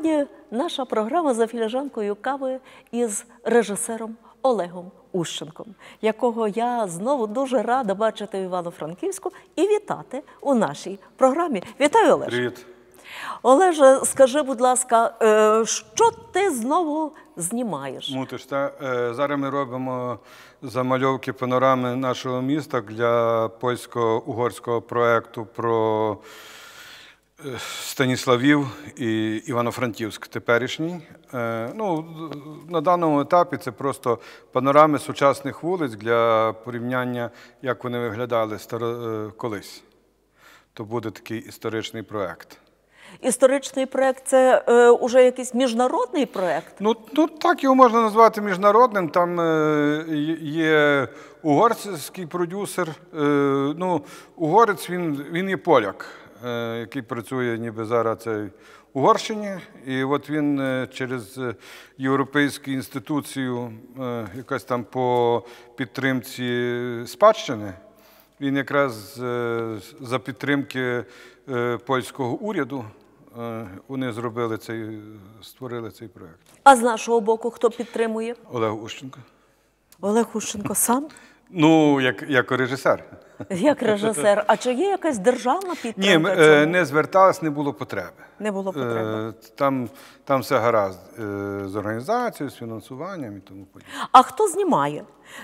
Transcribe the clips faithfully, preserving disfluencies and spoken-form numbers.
Сьогодні наша програма «За філіжанкою кави» із режисером Олегом Ущенком, якого я знову дуже рада бачити в Івано-Франківську і вітати у нашій програмі. Вітаю, Олеж. Привіт. Олеже, скажи, будь ласка, що ти знову знімаєш? Мутиш, та? Зараз ми робимо замальовки панорами нашого міста для польсько-угорського проєкту про Станіславів і Івано-Франківськ теперішній. Ну, на даному етапі це просто панорами сучасних вулиць для порівняння, як вони виглядали колись. То буде такий історичний проєкт. Історичний проєкт – це е, уже якийсь міжнародний проєкт? Ну, ну, так його можна назвати міжнародним. Там е, є угорський продюсер. Е, ну, угорець, він, він є поляк, е, який працює ніби зараз це в Угорщині. І от він е, через європейську інституцію, е, якась там по підтримці спадщини, він якраз е, за підтримки е, польського уряду вони зробили цей, створили цей проєкт. А з нашого боку хто підтримує? Олег Ущенко. Олег Ущенко сам? Ну, як, як режисер. Як режисер. А чи є якась державна підтримка? Ні, ми, не зверталися, не було потреби. Не було потреби. Там, там все гаразд з організацією, з фінансуванням і тому подібне. А хто знімає?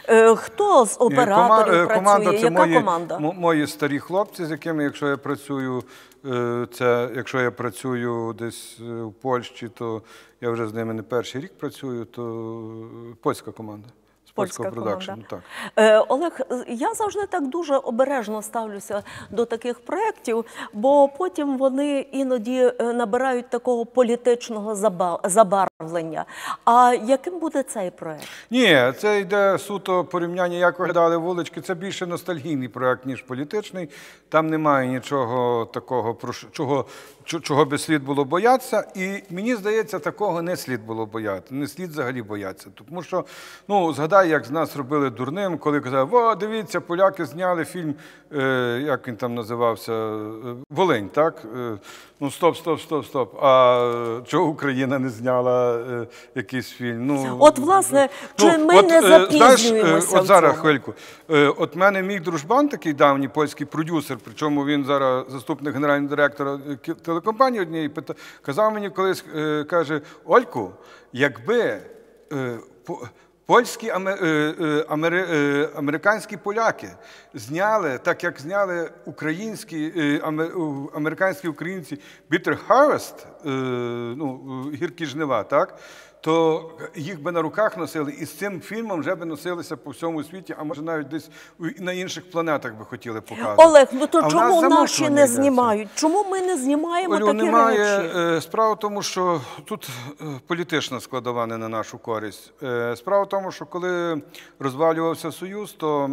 Хто з операторів Кома, працює? Команда, Яка мої, команда? Мої старі хлопці, з якими, якщо я працюю, це, якщо я працюю десь в Польщі, то я вже з ними не перший рік працюю, то польська команда. Польська команда. Так. Е, Олег, я завжди так дуже обережно ставлюся до таких проєктів, бо потім вони іноді набирають такого політичного забарвлення. А яким буде цей проєкт? Ні, це йде суто порівняння, як виглядали вулички. Це більше ностальгійний проєкт, ніж політичний. Там немає нічого такого, про чого, чого би слід було боятися. І мені здається, такого не слід було боятися. Не слід взагалі боятися. Тому що, ну, згадай, як з нас робили дурним, коли казали: о, дивіться, поляки зняли фільм, е, як він там називався, Волинь, так? Е, ну, стоп, стоп, стоп, стоп. А чого Україна не зняла е, якийсь фільм? Ну, от, власне, ну, чи ми от, не запізнюємося знаєш, в цьому? От зараз, хвильку. Е, от мене мій дружбан, такий давній польський продюсер, причому він зараз заступник генерального директора телекомпанії однієї, казав мені колись, е, каже: Ольку, якби е, по, польські, амери, американські поляки зняли, так як зняли українські, американські українці Bitter Harvest, ну, гіркі жнива, так, то їх би на руках носили, і з цим фільмом вже би носилися по всьому світі, а може навіть десь на інших планетах би хотіли показувати. Олег, ну то а чому наші не знімають? Чому ми не знімаємо Олю, такі немає, речі? Справа в тому, що тут політична складова не на нашу користь. Справа в тому, що коли розвалювався Союз, то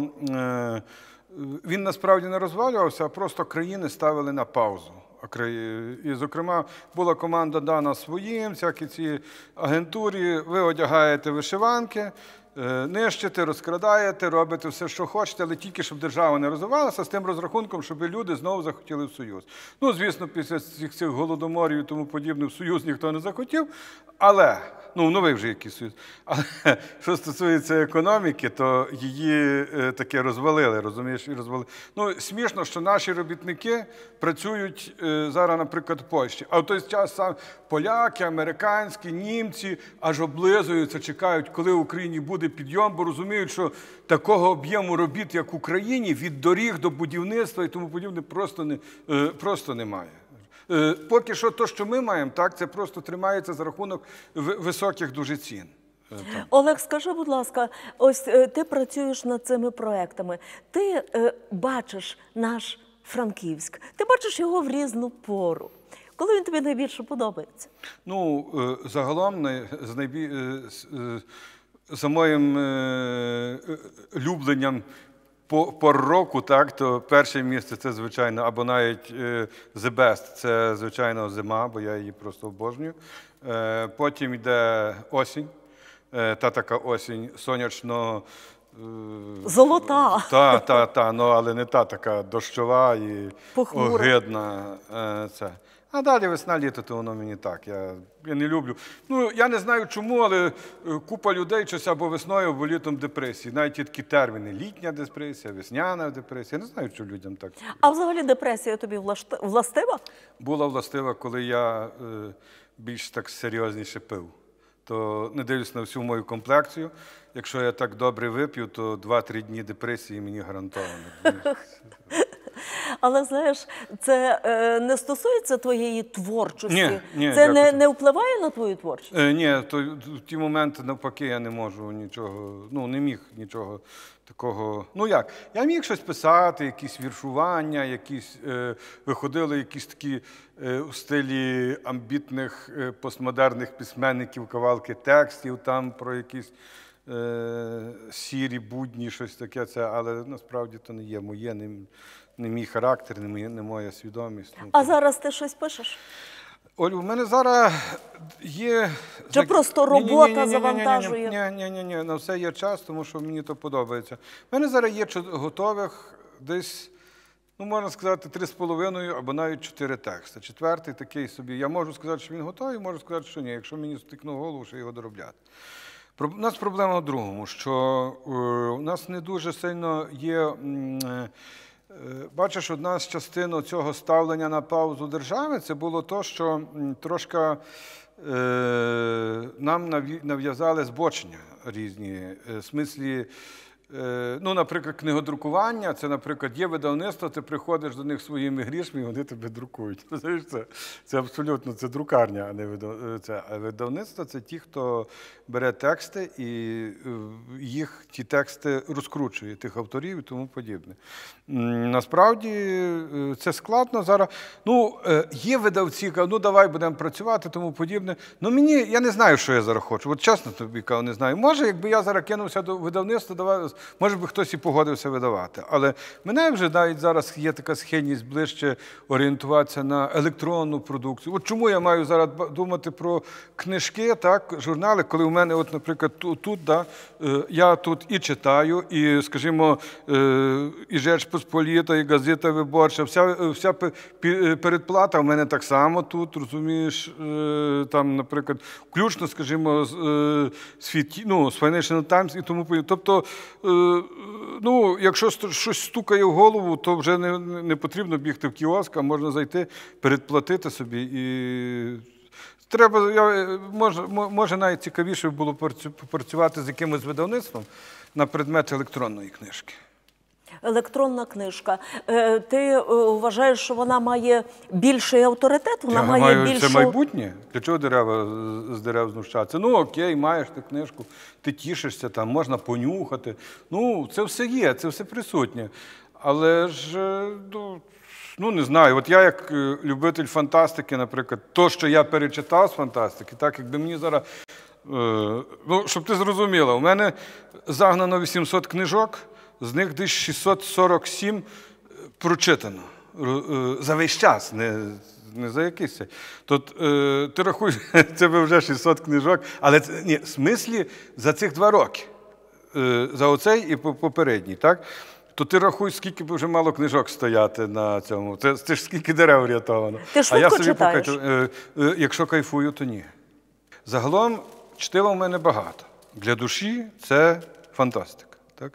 він насправді не розвалювався, а просто країни ставили на паузу. І, зокрема, була команда дана своїм, всякі ці агентурі, ви одягаєте вишиванки, нищите, розкрадаєте, робите все, що хочете, але тільки, щоб держава не розвивалася, з тим розрахунком, щоб люди знову захотіли в Союз. Ну, звісно, після всіх цих голодоморів і тому подібне в Союз ніхто не захотів, але, ну, новий вже якийсь Союз. Але що стосується економіки, то її е, таке розвалили, розумієш, і розвалили. Ну, смішно, що наші робітники працюють е, зараз, наприклад, в Польщі, а в той час сам поляки, американські, німці аж облизуються, чекають, коли в Україні буде підйом, бо розуміють, що такого об'єму робіт, як в Україні, від доріг до будівництва і тому подібне, просто, не, е, просто немає. Поки що те, що ми маємо, так, це просто тримається за рахунок високих дуже цін. Олег, скажи, будь ласка, ось ти працюєш над цими проектами, ти е, бачиш наш Франківськ, ти бачиш його в різну пору. Коли він тобі найбільше подобається? Ну, загалом, з найбіль... за моїм любленням по, по року, так, то перше місце це, звичайно, або навіть е, the best, це, звичайно, зима, бо я її просто обожнюю. Е, потім йде осінь, е, та така осінь сонячно... Е, Золота. Та, та, та, ну, але не та така дощова і похмура. огидна. Е, це. А далі весна-літо, то воно мені так. Я, я не люблю. Ну, я не знаю чому, але купа людей щось або весною, або літом депресії. Навіть є такі терміни. Літня депресія, весняна депресія. Я не знаю, що людям так. А взагалі депресія тобі влашт- властива? Була властива, коли я е, більш так серйозніше пив. То не дивлюсь на всю мою комплекцію. Якщо я так добре вип'ю, то два-три дні депресії мені гарантовано. Але, знаєш, це е, не стосується твоєї творчості? Ні, ні, це не, дякую. не впливає на твою творчість? Е, ні, то в ті моменти навпаки я не можу нічого, ну не міг нічого такого. Ну як? Я міг щось писати, якісь віршування, якісь е, виходили якісь такі е, у стилі амбітних е, постмодерних письменників, кавалки текстів там про якісь е, сірі будні, щось таке. Це, але насправді то не є моє, не, не мій характер, не моя, не моя свідомість. Ну, А то- зараз ти щось пишеш? Олю, в мене зараз є... Чи просто робота завантажує? Ні, ні, ні, ні, на все є час, тому що мені то подобається. У мене зараз є чо- готових десь, ну, можна сказати, три з половиною або навіть чотири тексти. Четвертий такий собі. Я можу сказати, що він готовий, можу сказати, що ні. Якщо мені стикне в голову, що його доробляти. Про- У нас проблема в другому, що е, у нас не дуже сильно є... м, е, Е, Бачиш, одна з частин цього ставлення на паузу держави, це було то, що м, трошки е, нам наві- нав'язали збочення різні. Е, В смислі, е, ну, наприклад, книгодрукування, це, наприклад, є видавництво, ти приходиш до них своїми грішми, і вони тебе друкують. Розумієш, це, це абсолютно, це друкарня, а не видав... це. А видавництво – це ті, хто бере тексти і е, їх ті тексти розкручує, тих авторів і тому подібне. М, Насправді е, це складно зараз. Ну, е, є видавці, які кажуть, ну давай будемо працювати, тому подібне. Ну мені, я не знаю, що я зараз хочу. От чесно тобі кажу, не знаю. Може, якби я зараз кинувся до видавництва, давай, може би хтось і погодився видавати. Але мене вже навіть зараз є така схильність ближче орієнтуватися на електронну продукцію. От чому я маю зараз ба- думати про книжки, так, журнали, коли у мене, от, наприклад, тут, тут да, е, я тут і читаю, і, скажімо, е, і Rzecz Посполіта, і газета Виборча, вся, вся пе- пі- передплата в мене так само тут, розумієш, е, там, наприклад, включно, скажімо, з, е, з, Фіті- ну, з Financial Times і тому подібне. Тобто, е, ну, якщо ст- щось стукає в голову, то вже не, не потрібно бігти в кіоск, а можна зайти, передплатити собі і... Треба, я, може, мо- може навіть цікавіше було працю- попрацювати з якимось видавництвом на предмет електронної книжки. Електронна книжка. Е, Ти е, вважаєш, що вона має більший авторитет? Вона Я має маю, більшу... Це майбутнє. Для чого дерева з- з дерев знущатися? Ну окей, маєш ти книжку, ти тішишся, там можна понюхати. Ну, це все є, це все присутнє. Але ж, е, ну, ну не знаю, от я як е, любитель фантастики, наприклад, то, що я перечитав з фантастики, так, якби мені зараз, е, ну, щоб ти зрозуміла, у мене загнано вісімсот книжок, з них десь шістсот сорок сім прочитано. Ро- е, За весь час, не, не за якийсь цей. Тут е, ти рахуй, це би вже шістсот книжок, але це, ні, в смислі за цих два роки. Е, За оцей і по- попередній, так? То ти рахуй, скільки б вже мало книжок стояти на цьому. Це, це ж скільки дерев врятовано. Ти А я швидко собі читаєш? покачу, е, е, якщо кайфую, то ні. Загалом чтива в мене багато. Для душі це фантастика. Так?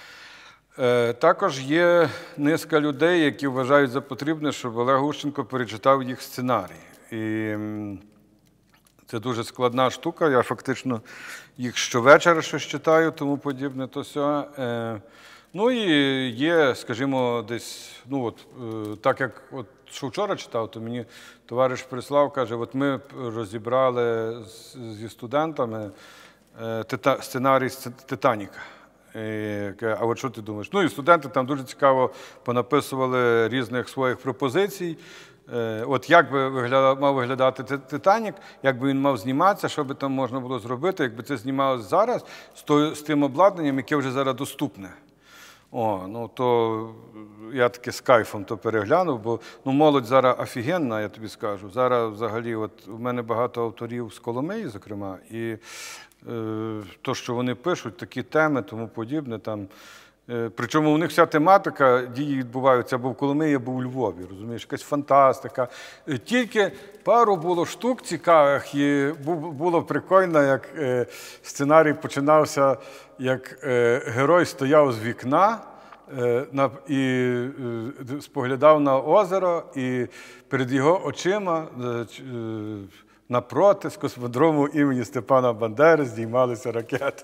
Е, Також є низка людей, які вважають за потрібне, щоб Олег Гущенко перечитав їх сценарій. І м, це дуже складна штука. Я фактично їх щовечора щось читаю, тому подібне то все. Е, Ну і є, скажімо, десь, ну от, е, так як от, що вчора читав, то мені товариш прислав, каже, от ми розібрали з- зі студентами е, тита- сценарій з «Титаніка». І каже, а от що ти думаєш? Ну і студенти там дуже цікаво понаписували різних своїх пропозицій. Е, От як би виглядав, мав виглядати «Ти- «Титанік», як би він мав зніматися, що би там можна було зробити, якби це знімалося зараз з, тою, з тим обладнанням, яке вже зараз доступне. О, ну то я таки з кайфом то переглянув, бо ну, молодь зараз офігенна, я тобі скажу. Зараз взагалі, от у мене багато авторів з Коломиї, зокрема, і е, то, що вони пишуть, такі теми, тому подібне, там Е, Причому у них вся тематика дії відбуваються або в Коломиї, або у Львові, розумієш, якась фантастика. Е, Тільки пару було штук цікавих, і бу- було прикольно, як е, сценарій починався, як е, герой стояв з вікна е, на, і е, споглядав на озеро, і перед його очима е, ч- е, напроти з космодрому імені Степана Бандери здіймалися ракети.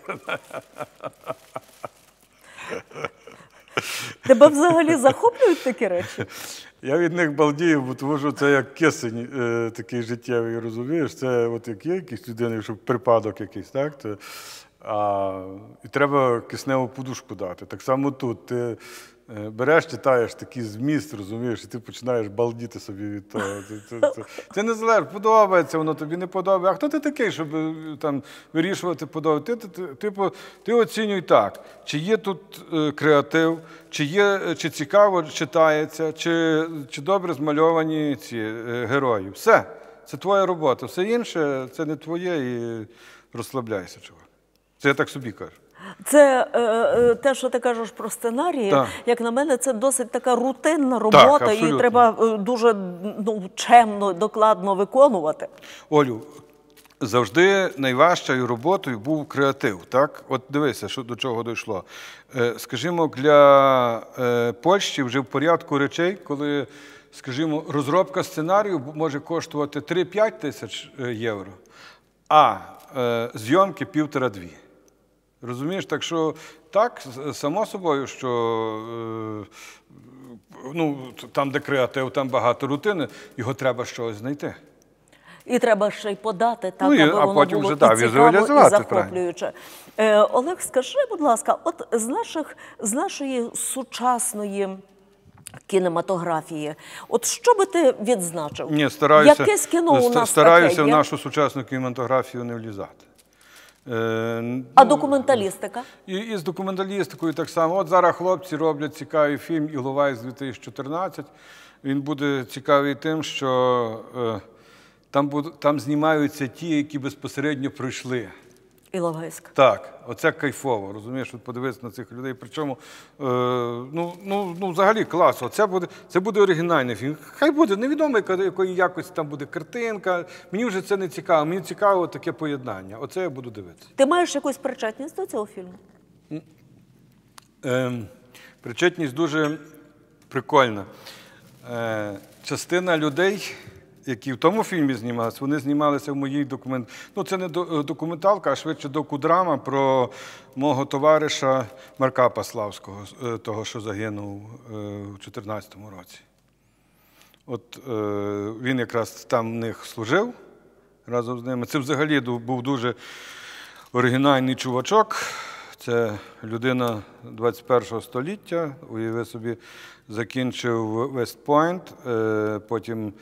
Тебе взагалі захоплюють такі речі? Я від них балдію, бо тому що це як кисень е, такий життєвий, розумієш? Це от як є якийсь людина, якщо припадок якийсь, так? То, а, і треба кисневу подушку дати. Так само тут. Ти е, береш, читаєш такий зміст, розумієш, і ти починаєш балдіти собі від того. Це, це, це, це не залежить, подобається воно, тобі не подобається. А хто ти такий, щоб е, там вирішувати подобається? Ти, ти, ти, типу, ти оцінюй так, чи є тут е, креатив, чи, є, чи цікаво читається, чи, чи добре змальовані ці е, герої. Все. Це твоя робота. Все інше – це не твоє і розслабляйся, чувак. Це я так собі кажу. Це е, е, те, що ти кажеш про сценарії, Так. як на мене, це досить така рутинна робота, і абсолютно. треба е, дуже ну, чемно, докладно виконувати. Олю, завжди найважчою роботою був креатив, так? От дивися, що до чого дійшло. Е, Скажімо, для е, Польщі вже в порядку речей, коли, скажімо, розробка сценарію може коштувати три-п'ять тисяч е, євро, а е, зйомки півтора-дві. Розумієш, так що так, с- само собою, що е, ну, там, де креатив, там багато рутини, його треба щось знайти. І треба ще й подати так, Ну, і- аби а воно потім було вже, да, і цікаво, і візуалізувати, захоплююче. Е, Олег, скажи, будь ласка, от з, наших, з нашої сучасної кінематографії, от що би ти відзначив? Ні, стараюся, Якесь кіно у ста- нас стараюся таке в є? нашу сучасну кінематографію не влізати. Е, А ну, документалістика? І, і з документалістикою так само. От зараз хлопці роблять цікавий фільм «Іловайськ дві тисячі чотирнадцять». Він буде цікавий тим, що е, там, буд, там знімаються ті, які безпосередньо пройшли. Іловайськ. Так, оце кайфово, розумієш, от подивитися на цих людей. Причому, е, ну, ну, ну, взагалі клас. Оце буде, це буде оригінальний фільм. Хай буде, невідомо, яка- якої якості там буде картинка. Мені вже це не цікаво. Мені цікаво таке поєднання. Оце я буду дивитися. Ти маєш якусь причетність до цього фільму? Е, причетність дуже прикольна. Е, частина людей, які в тому фільмі знімалися, вони знімалися в моїй документ... Ну, це не до- документалка, а швидше докудрама про мого товариша Марка Паславського, е, того, що загинув е, у чотирнадцятому році. От е, він якраз там в них служив разом з ними. Це взагалі ду- був дуже оригінальний чувачок. Це людина двадцять першого століття, уяви собі, закінчив Вест-Пойнт, е, потім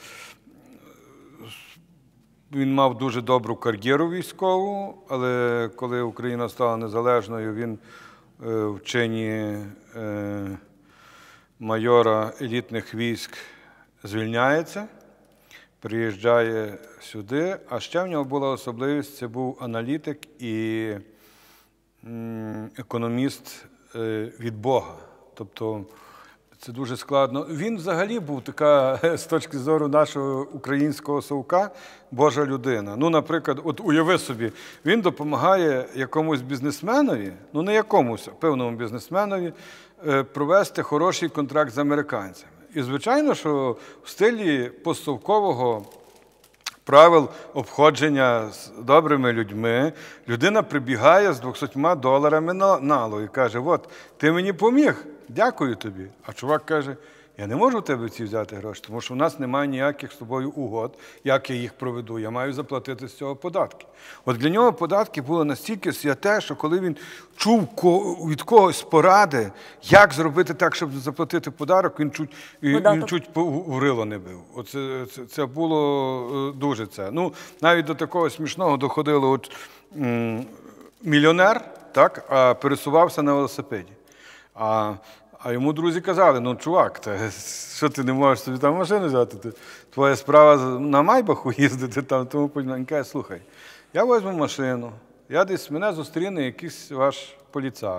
він мав дуже добру кар'єру військову, але коли Україна стала незалежною, він е, в чині е, майора елітних військ звільняється, приїжджає сюди, а ще в нього була особливість, це був аналітик і м, економіст е, від Бога. Тобто це дуже складно. Він взагалі був така, з точки зору нашого українського совка, Божа людина. Ну, наприклад, от уяви собі, він допомагає якомусь бізнесменові, ну не якомусь, а певному бізнесменові, е, провести хороший контракт з американцями. І, звичайно, що в стилі постсовкового правил обходження з добрими людьми, людина прибігає з двохсотьма доларами на налу і каже: от, ти мені поміг, дякую тобі. А чувак каже: я не можу в тебе ці взяти гроші, тому що в нас немає ніяких з тобою угод, як я їх проведу, я маю заплатити з цього податки. От для нього податки були настільки святе, що коли він чув ко- від когось поради, як зробити так, щоб заплатити податок, він чуть, він Податок. чуть по- в рило не бив. Оце, це, це було е, дуже це. Ну, навіть до такого смішного доходило, от м, мільйонер, так, а пересувався на велосипеді. А, а йому друзі казали: ну, чувак, та, що ти не можеш собі там машину взяти? Ти, твоя справа на Майбаху їздити там, тому подібне. Він каже: слухай, я візьму машину, я десь, мене зустріне якийсь ваш поліцай,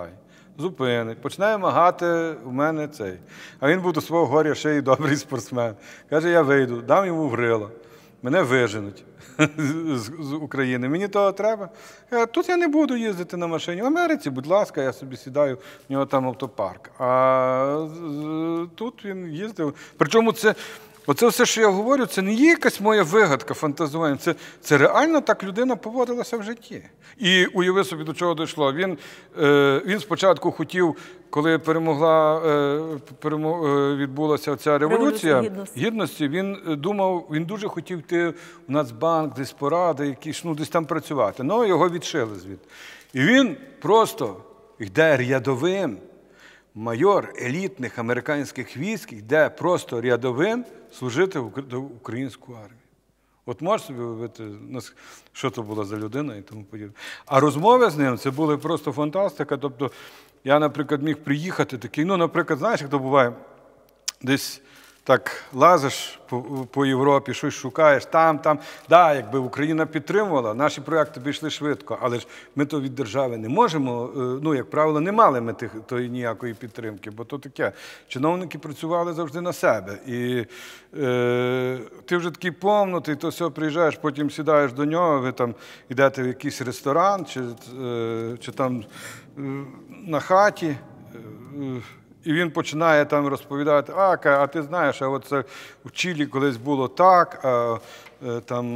зупинить, починає вимагати в мене цей. А він був до свого горя ще й добрий спортсмен. Каже, я вийду, дам йому в грила, мене виженуть з, з України. Мені того треба. Я, тут я не буду їздити на машині. В Америці, будь ласка, я собі сідаю, в нього там автопарк. А з- тут він їздив. Причому це, оце все, що я говорю, це не є якась моя вигадка, фантазування. Це, це реально так людина поводилася в житті. І уяви собі, до чого дійшло. Він, е, він спочатку хотів, коли перемогла, е, перемо, е, відбулася ця революція, Революція Гідності. Гідності, він е, думав, він дуже хотів йти в Нацбанк, десь поради, якісь, ну, десь там працювати. Ну, його відшили звідти. І він просто йде рядовим, майор елітних американських військ, йде просто рядовим служити в Укра- до українську армію. От можеш собі уявити, нас- що це була за людина і тому подібне. А розмови з ним, це були просто фантастика. Тобто я, наприклад, міг приїхати такий, ну, наприклад, знаєш, як то буває, десь так лазиш по, по Європі, щось шукаєш, там, там. Да, якби Україна підтримувала, наші проекти б йшли швидко, але ж ми то від держави не можемо, е, ну, як правило, не мали ми тих, тої ніякої підтримки, бо то таке. Чиновники працювали завжди на себе. І е, ти вже такий повнутий, то все, приїжджаєш, потім сідаєш до нього, ви там йдете в якийсь ресторан, чи, е, чи там е, на хаті, е, і він починає там розповідати, а, ка- а ти знаєш, а от це в Чилі колись було так, а е, там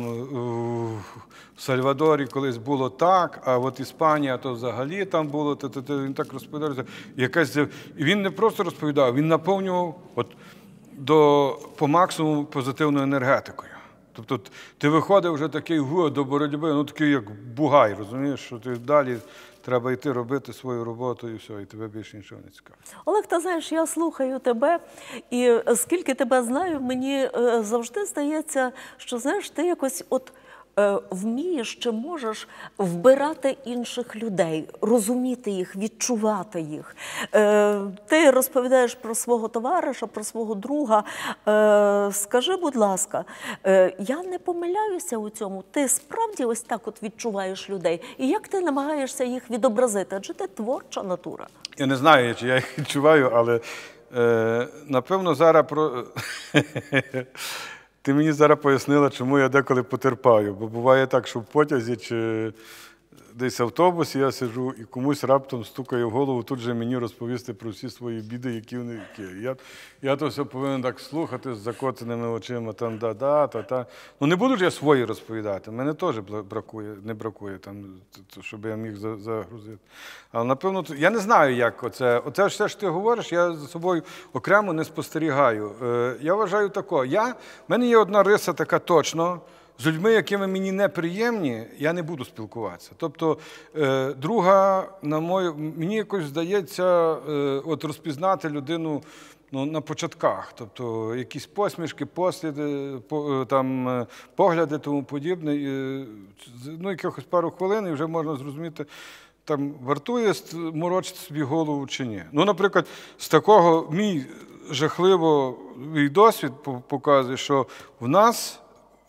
в Сальвадорі колись було так, а от Іспанія то взагалі там було, то, то, то. Він так розповідав. Якась... І він не просто розповідав, він наповнював от, до, по максимуму позитивною енергетикою. Тобто ти виходив вже такий гу, до боротьби, ну такий як бугай, розумієш, що ти далі треба йти робити свою роботу і все, і тебе більше нічого не цікавить. Олег, ти знаєш, я слухаю тебе, і скільки тебе знаю, мені е, завжди здається, що, знаєш, ти якось от е, вмієш чи можеш вбирати інших людей, розуміти їх, відчувати їх. Е, Ти розповідаєш про свого товариша, про свого друга. Е, Скажи, будь ласка, е, я не помиляюся у цьому? Ти справді ось так от відчуваєш людей? І як ти намагаєшся їх відобразити? Адже ти творча натура. Я не знаю, чи я їх відчуваю, але е, напевно зараз про. Ти мені зараз пояснила, чому я деколи потерпаю. Бо буває так, що в потязі чи десь в автобусі я сиджу і комусь раптом стукає в голову тут же мені розповісти про всі свої біди, які вони є. Я, я то все повинен так слухати з закотеними очима, там да-да, та-та. Ну не буду ж я свої розповідати, мене теж бракує, не бракує, там, щоб я міг загрузити. Але напевно, я не знаю, як оце. Оце все, що ти говориш, я за собою окремо не спостерігаю. Я вважаю тако, я, в мене є одна риса така точно, з людьми, якими мені неприємні, я не буду спілкуватися. Тобто, е, друга, на мою, мені якось здається, е, от розпізнати людину ну, на початках. Тобто, якісь посмішки, посліди, по, там, е, погляди, тому подібне. Е, ну, якихось пару хвилин і вже можна зрозуміти, там, вартує морочити собі голову чи ні. Ну, наприклад, з такого мій жахливий досвід показує, що в нас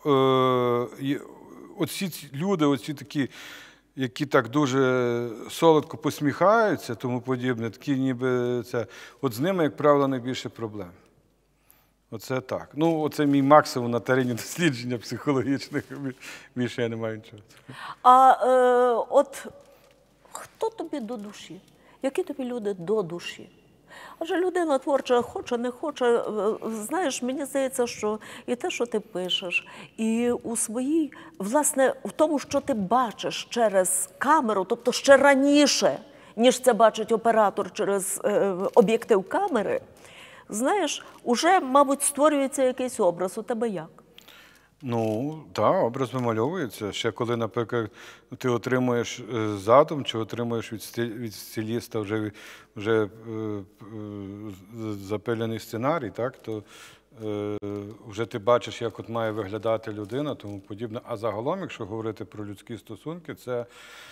Е, оці люди, оці такі, які так дуже солодко посміхаються, тому подібне, такі ніби це, от з ними, як правило, найбільше проблем. Оце так. Ну, оце мій максимум на терені дослідження психологічних, більше я не маю нічого. А е, от хто тобі до душі? Які тобі люди до душі? Адже людина творча, хоче, не хоче. е, Знаєш, мені здається, що і те, що ти пишеш, і у своїй, власне, в тому, що ти бачиш через камеру, тобто ще раніше, ніж це бачить оператор через е, об'єктив камери, знаєш, уже, мабуть, створюється якийсь образ. У тебе як? Ну, так, образ вимальовується. Ще коли, наприклад, ти отримуєш е, задум, чи отримуєш від, стиль, від стиліста вже, вже е, е, запилений сценарій, так, то е, вже ти бачиш, як от має виглядати людина, тому подібне. А загалом, якщо говорити про людські стосунки, це,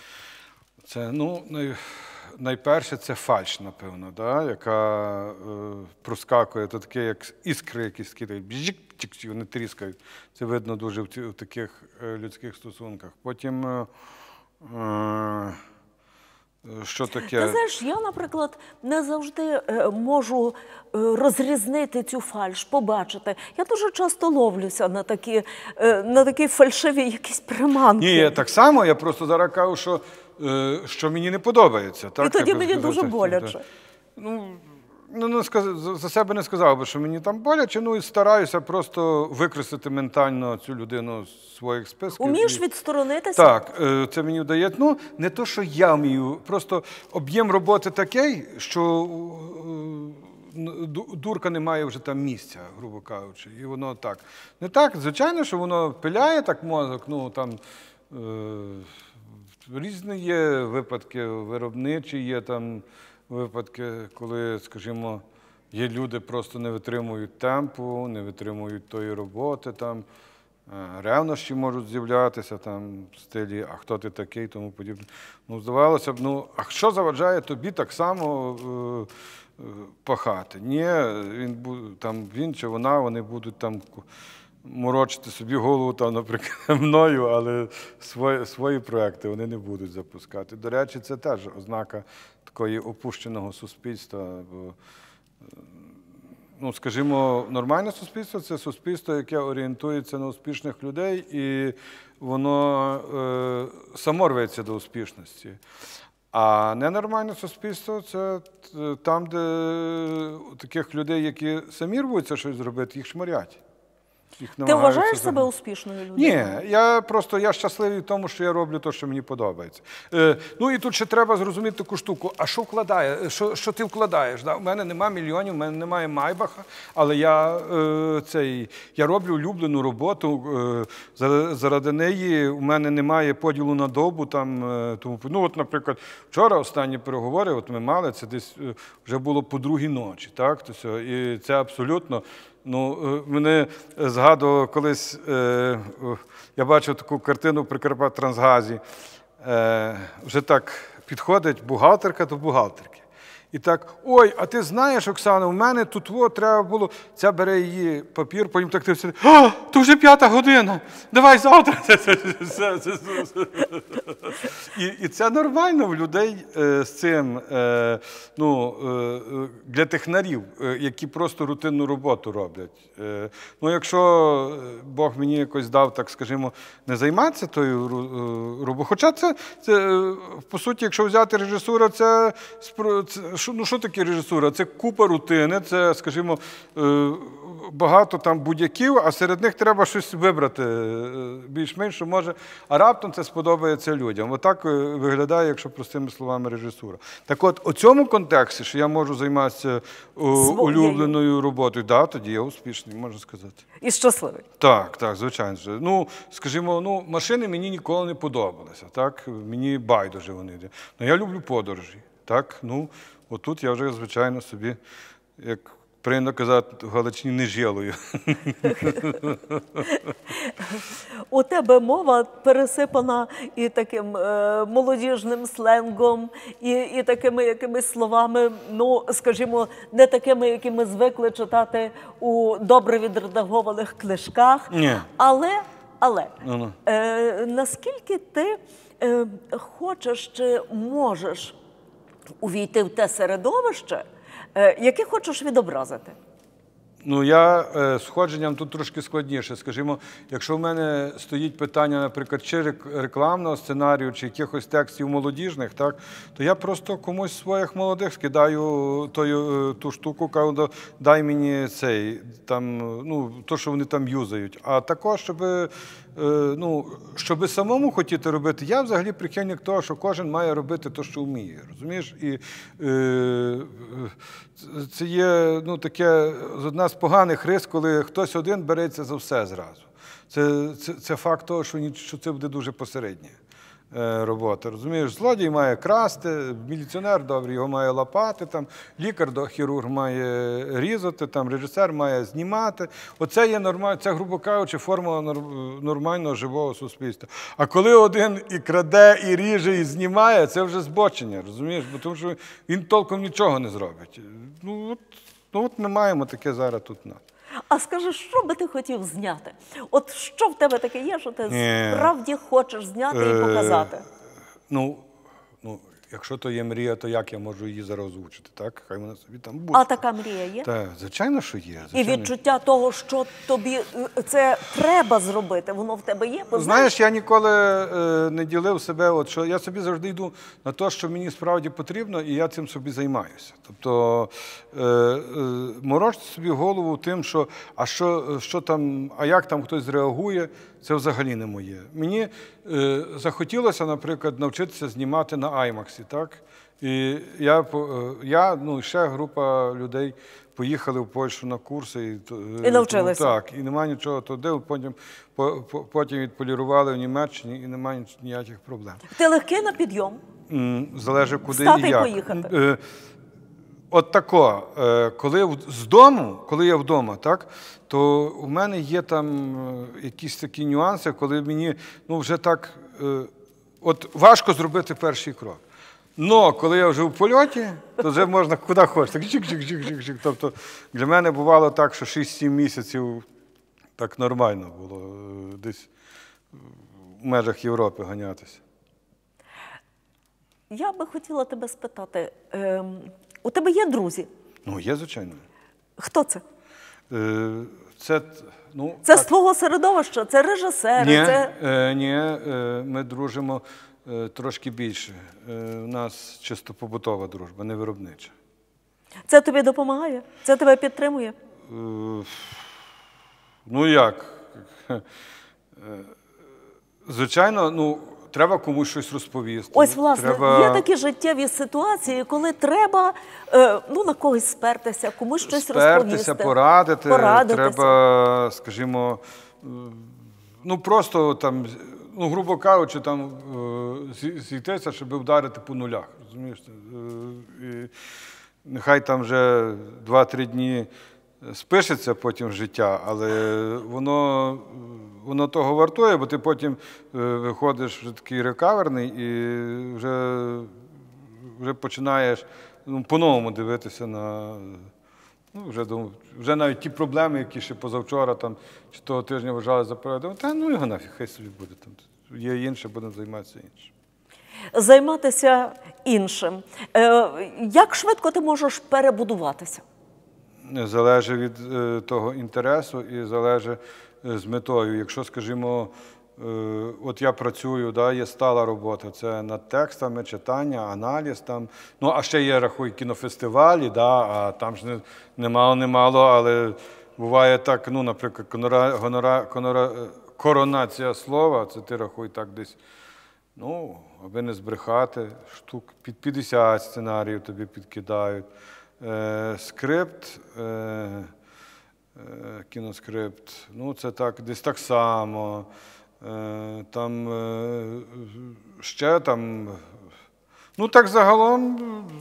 це ну, най, найперше, це фальш, напевно, да, яка е, проскакує, то таке, як іскри якісь кидають, бжик, вони тріскають. Це видно дуже в, ці, в таких е, людських стосунках. Потім е, е, що таке. Ти знаєш, я, наприклад, не завжди е, можу е, розрізнити цю фальш, побачити. Я дуже часто ловлюся на такі, е, на такі фальшиві якісь приманки. Ні, я так само, я просто зараз кажу, що, е, що мені не подобається. Так, І тоді як би мені сказати, дуже так, боляче. так. Ну, ну, не сказ... За себе не сказав би, що мені там боляче, ну і стараюся просто викреслити ментально цю людину з своїх списків. Умієш і... відсторонитися? Так, е, це мені вдає. Ну, не то, що я вмію, просто об'єм роботи такий, що е, ду- дурка не має вже там місця, грубо кажучи. І воно так. Не так, звичайно, що воно пиляє так мозок, ну там е, різні є випадки, виробничі є там випадки, коли, скажімо, є люди, просто не витримують темпу, не витримують тої роботи, там, е, ревнощі можуть з'являтися, там, в стилі «а хто ти такий?» тому подібне. Ну, здавалося б, ну, а що заважає тобі так само е, е, пахати? Ні, він, бу- там, він чи вона, вони будуть там морочити собі голову, там, наприклад, мною, але свої, свої проекти вони не будуть запускати. До речі, це теж ознака такої опущеного суспільства. Бо, ну, скажімо, нормальне суспільство – це суспільство, яке орієнтується на успішних людей, і воно е, само рветься до успішності. А ненормальне суспільство – це там, де таких людей, які самі рвуться щось зробити, їх шмарять. Їх Ти намагаються вважаєш себе загнати. успішною людиною? Ні, я просто я щасливий в тому, що я роблю те, що мені подобається. Е, ну і тут ще треба зрозуміти таку штуку. А що вкладає? Що, що ти вкладаєш? Да? У мене немає мільйонів, у мене немає Майбаха, але я, е, цей, я роблю улюблену роботу. Е, заради неї у мене немає поділу на добу. Там, е, тому, ну от, наприклад, вчора останні переговори, от ми мали, це десь е, вже було по другій ночі. Так? То все, і це абсолютно. Ну, мене згадував колись, е, я бачив таку картину в Прикарпатттрансгазі. Е, вже так підходить бухгалтерка до бухгалтерки. І так, ой, а ти знаєш, Оксана, у мене тут о, треба було, ця бере її папір, потім так ти все, а, то вже п'ята година, давай завтра. І, і це нормально в людей е, з цим, е, ну, е, для технарів, е, які просто рутинну роботу роблять. Е, ну, якщо Бог мені якось дав, так скажімо, не займатися тою роботою, хоча це, це, по суті, якщо взяти режисуру, це, це Що, ну, що таке режисура? Це купа рутини, це, скажімо, багато там будь-яків, а серед них треба щось вибрати більш-менш, що може, а раптом це сподобається людям. Отак виглядає, якщо простими словами, режисура. Так от, у цьому контексті, що я можу займатися улюбленою роботою, да, тоді я успішний, можна сказати. І щасливий. Так, так, звичайно. Ну, скажімо, ну, машини мені ніколи не подобалися, так? Мені байдуже вони. Ну, я люблю подорожі, так? Ну, отут я вже, звичайно, собі, як прийнято казати, в Галичині не жєлую. У тебе мова пересипана і таким е, молодіжним сленгом, і, і такими якимись словами, ну, скажімо, не такими, які ми звикли читати у добре відредагованих книжках. Ні. Але, але Ну-ну. е, наскільки ти е, хочеш чи можеш увійти в те середовище, е, яке хочеш відобразити? Ну, я е, сходженням тут трошки складніше. Скажімо, якщо в мене стоїть питання, наприклад, чи рек- рекламного сценарію, чи якихось текстів молодіжних, так, то я просто комусь своїх молодих скидаю тою, ту штуку, кажу, дай мені цей, там, ну, то, що вони там юзають. А також, щоб, е, ну, щоб самому хотіти робити, я взагалі прихильник того, що кожен має робити те, що вміє, розумієш? І е, це є, ну, таке, одна з поганих рис, коли хтось один береться за все зразу. Це, це, це факт того, що, ні, що це буде дуже посередня е, робота. Розумієш, злодій має красти, міліціонер добрий його має лапати, там, лікар, хірург має різати, там, режисер має знімати. Оце є нормально, це, грубо кажучи, формула нормального живого суспільства. А коли один і краде, і ріже, і знімає, це вже збочення, розумієш? Бо тому що він толком нічого не зробить. Ну, от, ну, от ми маємо таке зараз тут. А скажи, що би ти хотів зняти? От що в тебе таке є, що ти Ні. справді хочеш зняти і показати? Е, ну, ну, якщо то є мрія, то як я можу її зараз озвучити, так? Хай вона собі там буде. А така мрія є? Так, звичайно, що є. І Звичайно. відчуття того, що тобі е, це треба зробити, воно в тебе є? Бо, Знаєш, я ніколи е, не ділив себе, от, що я собі завжди йду на те, що мені справді потрібно, і я цим собі займаюся. Тобто е, е, морочити собі голову тим, що а що, що там, а як там хтось зреагує, це взагалі не моє. Мені е, захотілося, наприклад, навчитися знімати на аймаксі, так? І я, е, я, ну, ще група людей поїхали в Польщу на курси. І, І навчилися. Так, і немає нічого туди, потім, по- по- потім відполірували в Німеччині, і немає ніяких проблем. Ти легкий на підйом? М, Залежить, куди Встати і і як. поїхати. Е, От тако, е, коли в- з дому, коли я вдома, так, то у мене є там е, якісь такі нюанси, коли мені, ну, вже так, е, от важко зробити перший крок. Но коли я вже в польоті, то вже можна куди хочеш. Так чик-чик-чик-чик-чик. Тобто для мене бувало так, що шість-сім місяців так нормально було е, десь в межах Європи ганятися. Я би хотіла тебе спитати, ем, у тебе є друзі? Ну, є, звичайно. Хто це? Е, Це, ну, Це так. з твого середовища? Це режисери? Ні, Це... е, ні, е, ми дружимо е, трошки більше. Е, у нас чисто побутова дружба, не виробнича. це тобі допомагає? Це тебе підтримує? Е, ну як? Е, Звичайно, ну, треба комусь щось розповісти. Ось, власне, треба... є такі життєві ситуації, коли треба е, ну, на когось спертися, комусь щось Спертися, розповісти. порадити, Порадитися. треба, скажімо, е, ну просто там, ну, грубо кажучи, там е, зі- зійтися, щоб вдарити по нулях. Розумієш? Е, І нехай там вже два-три дні спишеться потім життя, але воно, воно того вартує, бо ти потім е, виходиш вже такий рекаверний і вже, вже починаєш, ну, по-новому дивитися на, ну, вже, дум- вже навіть ті проблеми, які ще позавчора там, чи того тижня вважали за передом, та ну його нафіг, хай собі буде. Там, є інше, будемо займатися іншим. Займатися іншим. Е, як швидко ти можеш перебудуватися? Залежить від е, того інтересу і залежить е, з метою. Якщо, скажімо, е, от я працюю, да, є стала робота, це над текстами, читання, аналіз там. Ну, а ще є, рахуй, кінофестивалі, да, а там ж не, немало-немало, але буває так, ну, наприклад, конора, гонора, конора, е, коронація слова, це ти, рахуй, так десь, ну, аби не збрехати, штук під п'ятдесят сценаріїв тобі підкидають. Е, скрипт, е, е, кіноскрипт, ну це так, десь так само. Е, там е, ще там, ну так загалом,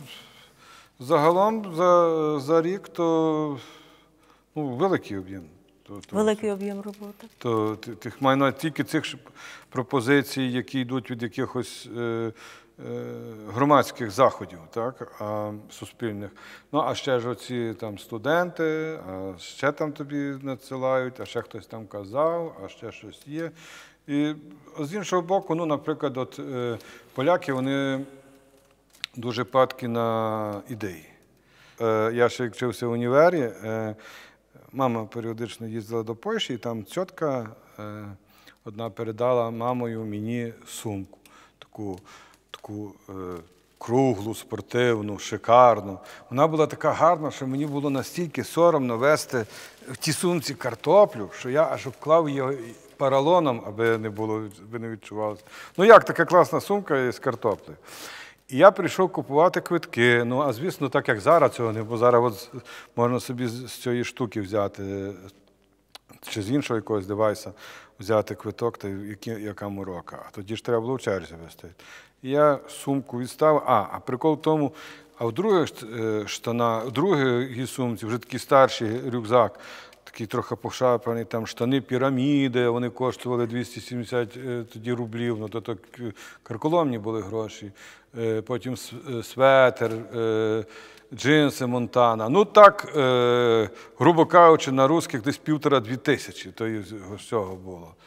загалом за, за рік то, ну, великий об'єм. То, то, Великий об'єм роботи. то ти- тих маю на тільки цих ж пропозицій, які йдуть від якихось е, е, громадських заходів, так, а, суспільних. Ну, а ще ж оці там студенти, а ще там тобі надсилають, а ще хтось там казав, а ще щось є. І з іншого боку, ну, наприклад, от е, поляки, вони дуже падкі на ідеї. Е, я ще як вчився в універі, е, мама періодично їздила до Польщі, і там тітка е, одна передала мамою мені сумку, таку, таку е, круглу, спортивну, шикарну. Вона була така гарна, що мені було настільки соромно вести в тій сумці картоплю, що я аж обклав її поролоном, аби не було, аби не відчувалося. Ну як, така класна сумка з картоплею. І я прийшов купувати квитки. Ну, а звісно, так як зараз цього не, бо зараз от можна собі з з цієї штуки взяти, чи з іншого якогось девайса взяти квиток, та які, яка морока. А тоді ж треба було в черзі вести. І я сумку відставив. А, а прикол в тому, а в других е, штана, в другій сумці вже такий старший рюкзак, такий трохи пошарпаний, там штани піраміди, вони коштували двісті сімдесят е, тоді рублів, ну то так е, карколомні були гроші. Е, потім с- е, светер, е, джинси Монтана. Ну так, е, грубо кажучи, на русських десь півтора-дві тисячі, то із всього було.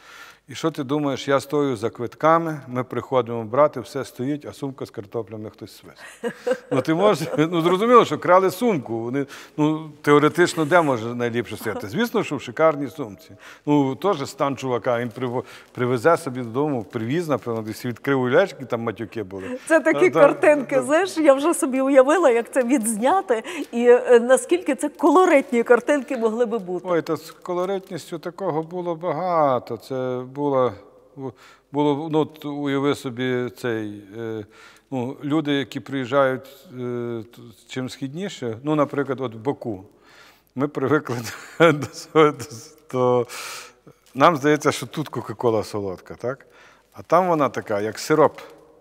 І що ти думаєш, я стою за квитками, ми приходимо брати, все стоїть, а сумка з картоплями хтось свист. Ну ти можеш, ну зрозуміло, що крали сумку. Вони, ну теоретично де може найліпше стояти? Звісно, що в шикарній сумці. Ну теж стан чувака, він приво- привезе собі додому, привіз, напевно, десь відкрив улячки, там матюки були. Це такі Та- картинки, та- знаєш, я вже собі уявила, як це відзняти, і е, наскільки це колоритні картинки могли би бути. Ой, та з колоритністю такого було багато. Це було, було ну, от уяви собі цей, е, ну, люди, які приїжджають е, т- чим східніше, ну, наприклад, от в Баку. Ми привикли до, до, до... Нам здається, що тут Кока-Кола солодка, так? А там вона така, як сироп,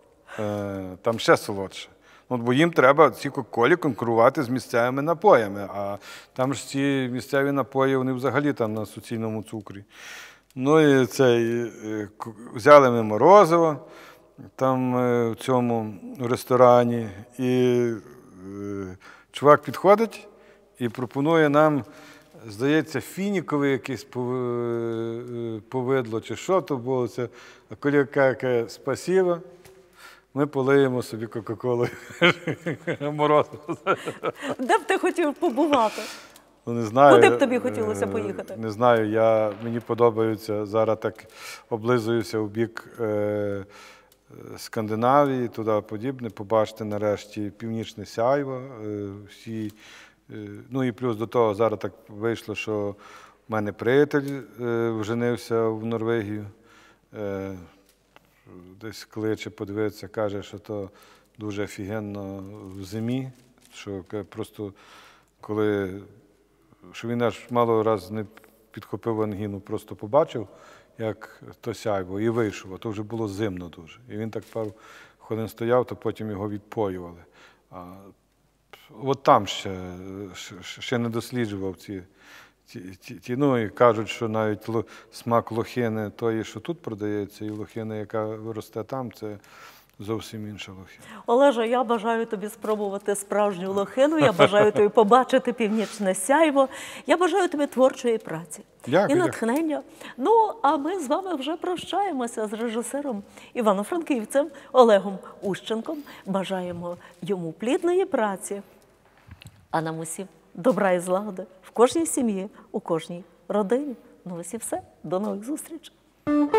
е, там ще солодше. Ну, бо їм треба ці Кока-Колі конкурувати з місцевими напоями, а там ж ці місцеві напої, вони взагалі там на суцільному цукрі. Ну і цей, е, к- взяли ми морозиво там е, в цьому ресторані, і е, чувак підходить і пропонує нам, здається, фінікове якесь пов- е, повидло, чи що то було. Це, а колега каже, спасибо. Ми полиємо собі Кока-Колою морозиво. Де б ти хотів побувати? Ну, не знаю, Куди б тобі хотілося е, поїхати? Не знаю, я, мені подобаються, зараз так облизуюся в бік е, е, Скандинавії, туди подібне, побачити нарешті північне сяйво. Е, всі, е, ну і плюс до того зараз так вийшло, що в мене приятель е, вженився в Норвегію. Е, десь кличе, подивитися, каже, що то дуже офігенно в зимі, що каже, просто коли, що він аж мало раз не підхопив ангіну, просто побачив, як то сяйво, і вийшов, а то вже було зимно дуже. І він так пару хвилин стояв, то потім його відпоювали. А от там ще, ще- ще не досліджував ці, ці, ці, ті, ну і кажуть, що навіть ло- смак лохини тої, що тут продається, і лохини, яка росте там, це зовсім інша лохина. Олеже, я бажаю тобі спробувати справжню лохину, я бажаю тобі побачити північне сяйво, я бажаю тобі творчої праці Дякую, і натхнення. Ну, а ми з вами вже прощаємося з режисером Івано-Франківцем Олегом Ущенком. Бажаємо йому плідної праці, а нам усім добра і злагоди в кожній сім'ї, у кожній родині. Ну ось і все. До нових зустрічей.